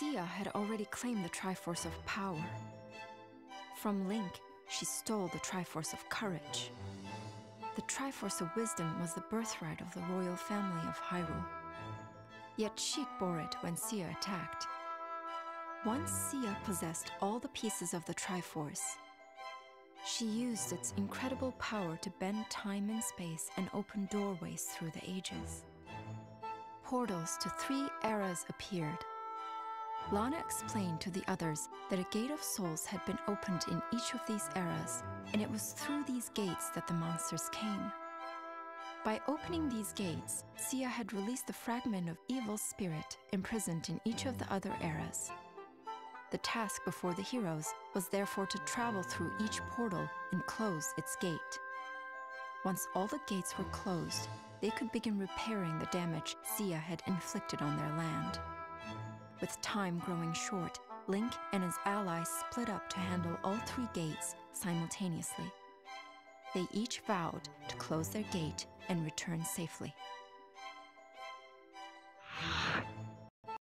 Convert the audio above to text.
Sia had already claimed the Triforce of Power. From Link, she stole the Triforce of Courage. The Triforce of Wisdom was the birthright of the royal family of Hyrule. Yet Sheik bore it when Sia attacked. Once Sia possessed all the pieces of the Triforce, she used its incredible power to bend time and space and open doorways through the ages. Portals to 3 eras appeared. Lana explained to the others that a Gate of Souls had been opened in each of these eras, and it was through these gates that the monsters came. By opening these gates, Sia had released the fragment of evil spirit imprisoned in each of the other eras. The task before the heroes was therefore to travel through each portal and close its gate. Once all the gates were closed, they could begin repairing the damage Sia had inflicted on their land. With time growing short, Link and his allies split up to handle all 3 gates simultaneously. They each vowed to close their gate and return safely.